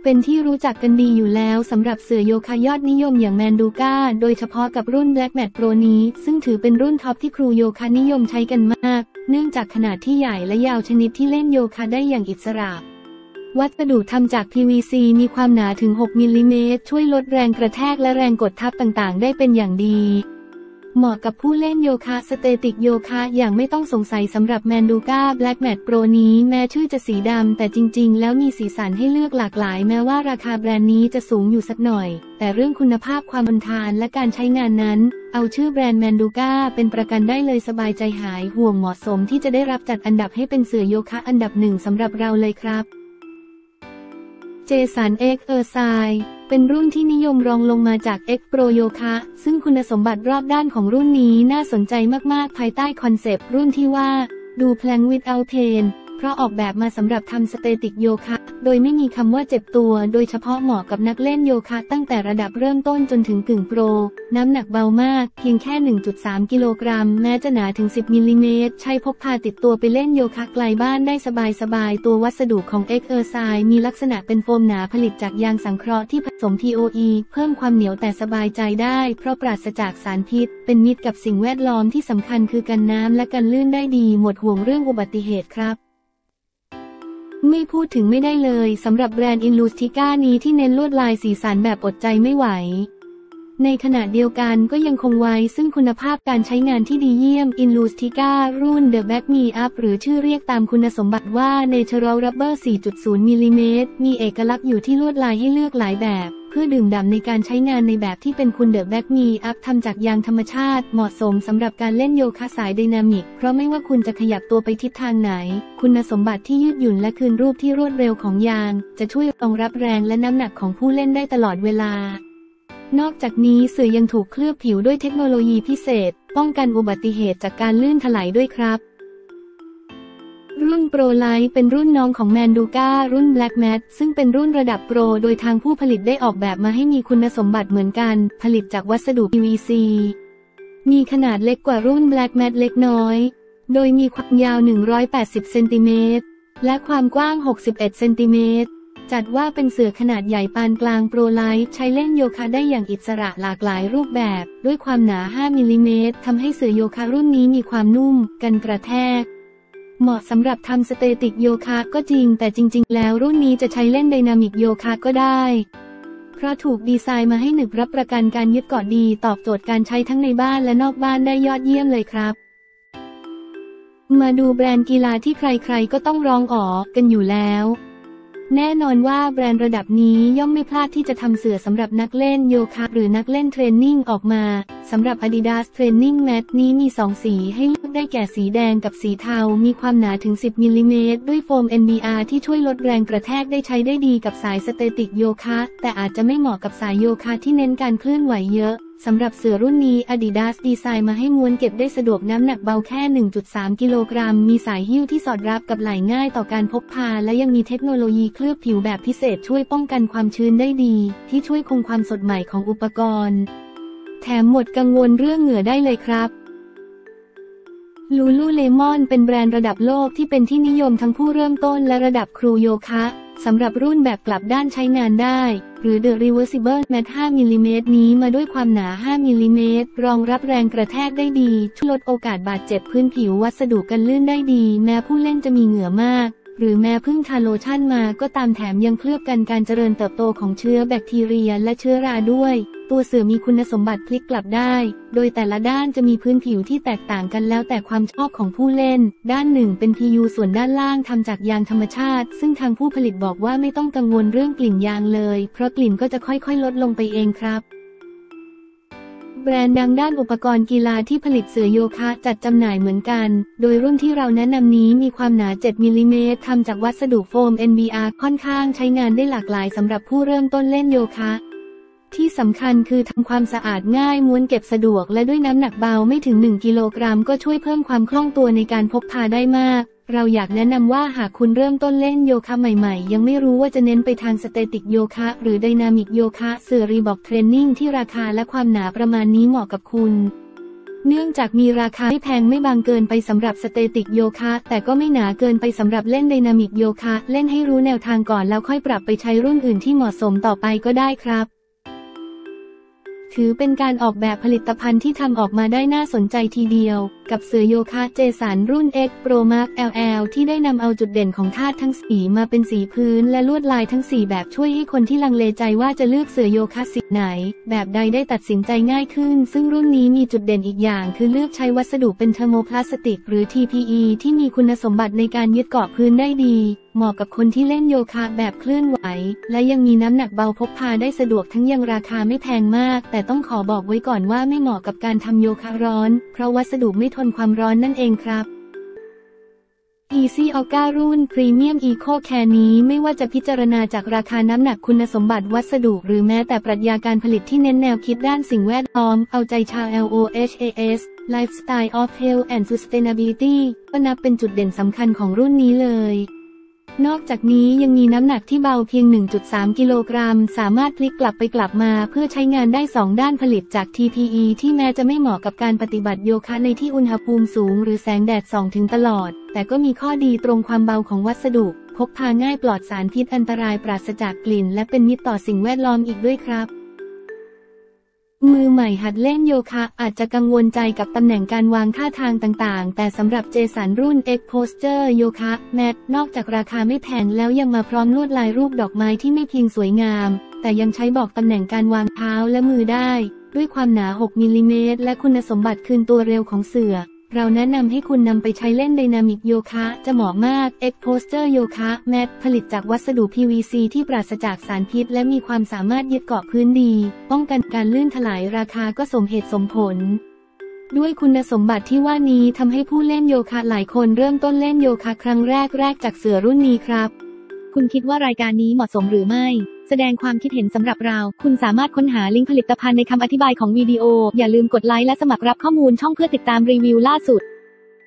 เป็นที่รู้จักกันดีอยู่แล้วสำหรับเสื่อโยคะยอดนิยมอย่างแมนดูก้าโดยเฉพาะกับรุ่น Black Mat Pro นี้ซึ่งถือเป็นรุ่นท็อปที่ครูโยคะนิยมใช้กันมากเนื่องจากขนาดที่ใหญ่และยาวชนิดที่เล่นโยคะได้อย่างอิสระวัสดุทำจาก PVC มีความหนาถึง 6 มิลลิเมตรช่วยลดแรงกระแทกและแรงกดทับต่างๆได้เป็นอย่างดีเหมาะกับผู้เล่นโยคะสเตติกโยคะอย่างไม่ต้องสงสัยสำหรับแมนดูก้า Black Mat Pro นี้แม้ชื่อจะสีดำแต่จริงๆแล้วมีสีสันให้เลือกหลากหลายแม้ว่าราคาแบรนด์นี้จะสูงอยู่สักหน่อยแต่เรื่องคุณภาพความทนทานและการใช้งานนั้นเอาชื่อแบรนด์แมนดูก้าเป็นประกันได้เลยสบายใจหายห่วงเหมาะสมที่จะได้รับจัดอันดับให้เป็นเสื่อโยคะอันดับ1สำหรับเราเลยครับเจสัน X Ercise เป็นรุ่นที่นิยมรองลงมาจาก X Pro โยคะซึ่งคุณสมบัติรอบด้านของรุ่นนี้น่าสนใจมากๆภายใต้คอนเซปต์รุ่นที่ว่า Do Plank Without Pain เพราะออกแบบมาสำหรับทำสเตติกโยคะโดยไม่มีคำว่าเจ็บตัวโดยเฉพาะเหมาะกับนักเล่นโยคะตั้งแต่ระดับเริ่มต้นจนถึงกึ่งโปรน้ำหนักเบามากเพียงแค่ 1.3 กิโลกรัมแม้จะหนาถึง 10 มิลลิเมตรใช้พกพาติดตัวไปเล่นโยคะไกลบ้านได้สบายๆตัววัสดุของ X Ercise มีลักษณะเป็นโฟมหนาผลิตจากยางสังเคราะห์ที่ผสม POE เพิ่มความเหนียวแต่สบายใจได้เพราะปราศจากสารพิษเป็นมิตรกับสิ่งแวดล้อมที่สำคัญคือกันน้ำและกันลื่นได้ดีหมดห่วงเรื่องอุบัติเหตุครับไม่พูดถึงไม่ได้เลยสำหรับแบรนด์ Inlustica นี้ที่เน้นลวดลายสีสันแบบอดใจไม่ไหวในขณะเดียวกันก็ยังคงไว้ซึ่งคุณภาพการใช้งานที่ดีเยี่ยม Inlustica รุ่น The Back Me Up หรือชื่อเรียกตามคุณสมบัติว่า Natural Rubber 4.0 มิลลิเมตรมีเอกลักษณ์อยู่ที่ลวดลายให้เลือกหลายแบบเพื่อดื่มด่ำในการใช้งานในแบบที่เป็นคุณ The Back Me Up ทำจากยางธรรมชาติเหมาะสมสำหรับการเล่นโยคะสายไดนามิกเพราะไม่ว่าคุณจะขยับตัวไปทิศทางไหนคุณสมบัติที่ยืดหยุ่นและคืนรูปที่รวดเร็วของยางจะช่วยรองรับแรงและน้ำหนักของผู้เล่นได้ตลอดเวลานอกจากนี้เสื่อยังถูกเคลือบผิวด้วยเทคโนโลยีพิเศษป้องกันอุบัติเหตุจากการลื่นถลายด้วยครับรุ่น Pro Light เป็นรุ่นน้องของแมนดูก้ารุ่น Black Mat ซึ่งเป็นรุ่นระดับโปรโดยทางผู้ผลิตได้ออกแบบมาให้มีคุณสมบัติเหมือนกันผลิตจากวัสดุ PVC มีขนาดเล็กกว่ารุ่น Black Mat เล็กน้อยโดยมีความยาว180เซนติเมตรและความกว้าง61เซนติเมตรจัดว่าเป็นเสื่อขนาดใหญ่ปานกลางโปรไลท์ใช้เล่นโยคะได้อย่างอิสระหลากหลายรูปแบบด้วยความหนา5มิลลิเมตรทำให้เสื่อโยคะรุ่นนี้มีความนุ่มกันกระแทกเหมาะสำหรับทำสเตติกโยคะก็จริงแต่จริงๆแล้วรุ่นนี้จะใช้เล่นไดนามิกโยคะก็ได้เพราะถูกดีไซน์มาให้หนึบรับประกันการยึดเกาะดีตอบโจทย์การใช้ทั้งในบ้านและนอกบ้านได้ยอดเยี่ยมเลยครับมาดูแบรนด์กีฬาที่ใครๆก็ต้องร้องอ๋อกันอยู่แล้วแน่นอนว่าแบรนด์ระดับนี้ย่อมไม่พลาดที่จะทำเสื่อสำหรับนักเล่นโยคะหรือนักเล่นเทรนนิ่งออกมาสำหรับ Adidas Training Mat นี้มี2สีให้เลือกได้แก่สีแดงกับสีเทามีความหนาถึง10มิลลิเมตรด้วยโฟม NBR ที่ช่วยลดแรงกระแทกได้ใช้ได้ดีกับสายสเตติกโยคะแต่อาจจะไม่เหมาะกับสายโยคะที่เน้นการเคลื่อนไหวเยอะสำหรับเสื่อรุ่นนี้ Adidas ดีไซน์มาให้ม้วนเก็บได้สะดวกน้ำหนักเบาแค่ 1.3 กิโลกรัมมีสายหิ้วที่สอดรับกับไหล่ง่ายต่อการพกพาและยังมีเทคโนโลยีเคลือบผิวแบบพิเศษช่วยป้องกันความชื้นได้ดีที่ช่วยคงความสดใหม่ของอุปกรณ์แถมหมดกังวลเรื่องเหงื่อได้เลยครับ Lululemon เป็นแบรนด์ระดับโลกที่เป็นที่นิยมทั้งผู้เริ่มต้นและระดับครูโยคะสำหรับรุ่นแบบกลับด้านใช้งานได้หรือ The Reversible Mat 5 มิลลิเมตรนี้มาด้วยความหนา 5 มิลลิเมตรรองรับแรงกระแทกได้ดีช่วยลดโอกาสบาดเจ็บพื้นผิววัสดุกันลื่นได้ดีแม้ผู้เล่นจะมีเหงื่อมากหรือแม้เพิ่งทาโลชั่นมาก็ตามแถมยังเคลือบกันการเจริญเติบโตของเชื้อแบคทีเรียและเชื้อราด้วยตัวเสื่อมีคุณสมบัติพลิกกลับได้โดยแต่ละด้านจะมีพื้นผิวที่แตกต่างกันแล้วแต่ความชอบของผู้เล่นด้านหนึ่งเป็น PU ส่วนด้านล่างทำจากยางธรรมชาติซึ่งทางผู้ผลิตบอกว่าไม่ต้องกังวลเรื่องกลิ่นยางเลยเพราะกลิ่นก็จะค่อยๆลดลงไปเองครับแบรนด์ดังด้านอุปกรณ์กีฬาที่ผลิตเสื่อโยคะจัดจำหน่ายเหมือนกันโดยรุ่นที่เราแนะนำนี้มีความหนา7มิลลิเมตรทำจากวัสดุโฟม NBR ค่อนข้างใช้งานได้หลากหลายสำหรับผู้เริ่มต้นเล่นโยคะที่สำคัญคือทำความสะอาดง่ายม้วนเก็บสะดวกและด้วยน้ำหนักเบาไม่ถึง1กิโลกรัมก็ช่วยเพิ่มความคล่องตัวในการพกพาได้มากเราอยากแนะนำว่าหากคุณเริ่มต้นเล่นโยคะใหม่ๆยังไม่รู้ว่าจะเน้นไปทางสเตติกโยคะหรือไดนามิกโยคะเสื่อ Reebok Training ที่ราคาและความหนาประมาณนี้เหมาะกับคุณเนื่องจากมีราคาไม่แพงไม่บางเกินไปสำหรับสเตติกโยคะแต่ก็ไม่หนาเกินไปสำหรับเล่นไดนามิกโยคะเล่นให้รู้แนวทางก่อนแล้วค่อยปรับไปใช้รุ่นอื่นที่เหมาะสมต่อไปก็ได้ครับถือเป็นการออกแบบผลิตภัณฑ์ที่ทำออกมาได้น่าสนใจทีเดียวกับเสื่อโยคะเจสันรุ่น X Pro Mark LL ที่ได้นำเอาจุดเด่นของธาตุทั้งสีมาเป็นสีพื้นและลวดลายทั้ง4แบบช่วยให้คนที่ลังเลใจว่าจะเลือกเสื่อโยคะสีไหนแบบใดได้ตัดสินใจง่ายขึ้นซึ่งรุ่นนี้มีจุดเด่นอีกอย่างคือเลือกใช้วัสดุเป็นเทอร์โมพลาสติกหรือ TPE ที่มีคุณสมบัติในการยึดเกาะพื้นได้ดีเหมาะกับคนที่เล่นโยคะแบบเคลื่อนไหวและยังมีน้ำหนักเบาพกพาได้สะดวกทั้งยังราคาไม่แพงมากแต่ต้องขอบอกไว้ก่อนว่าไม่เหมาะกับการทำโยคะร้อนเพราะวัสดุไม่ทนความร้อนนั่นเองครับ Easy Orga รุ่น Premium Eco Care นี้ไม่ว่าจะพิจารณาจากราคาน้ำหนักคุณสมบัติวัสดุหรือแม้แต่ปรัชญาการผลิตที่เน้นแนวคิดด้านสิ่งแวดล้อมเอาใจชาว LOHAS Lifestyle of Health and Sustainability ก็นับเป็นจุดเด่นสำคัญของรุ่นนี้เลยนอกจากนี้ยังมีน้ำหนักที่เบาเพียง 1.3 กิโลกรัมสามารถพลิกกลับไปกลับมาเพื่อใช้งานได้2ด้านผลิตจาก TPE ที่แม้จะไม่เหมาะกับการปฏิบัติโยคะในที่อุณหภูมิสูงหรือแสงแดดส่องถึงตลอดแต่ก็มีข้อดีตรงความเบาของวัสดุพกพาง่ายปลอดสารพิษอันตรายปราศจากกลิ่นและเป็นมิตรต่อสิ่งแวดล้อมอีกด้วยครับมือใหม่หัดเล่นโยคะอาจจะกังวลใจกับตำแหน่งการวางท่าทางต่างๆแต่สำหรับเจสันรุ่น X Posture Yoga Mat นอกจากราคาไม่แพงแล้วยังมาพร้อมลวดลายรูปดอกไม้ที่ไม่เพียงสวยงามแต่ยังใช้บอกตำแหน่งการวางเท้าและมือได้ด้วยความหนา 6 มิลลิเมตรและคุณสมบัติคืนตัวเร็วของเสื่อเราแนะนำให้คุณนำไปใช้เล่นไดนามิกโยคะจะเหมาะมาก X Posture Yoga Mat ผลิตจากวัสดุ PVC ที่ปราศจากสารพิษและมีความสามารถยึดเกาะพื้นดีป้องกันการลื่นถลายราคาก็สมเหตุสมผลด้วยคุณสมบัติที่ว่านี้ทำให้ผู้เล่นโยคะหลายคนเริ่มต้นเล่นโยคะครั้งแรกจากเสื่อรุ่นนี้ครับคุณคิดว่ารายการนี้เหมาะสมหรือไม่แสดงความคิดเห็นสำหรับเราคุณสามารถค้นหาลิงก์ผลิตภัณฑ์ในคำอธิบายของวิดีโออย่าลืมกดไลค์และสมัครรับข้อมูลช่องเพื่อติดตามรีวิวล่าสุด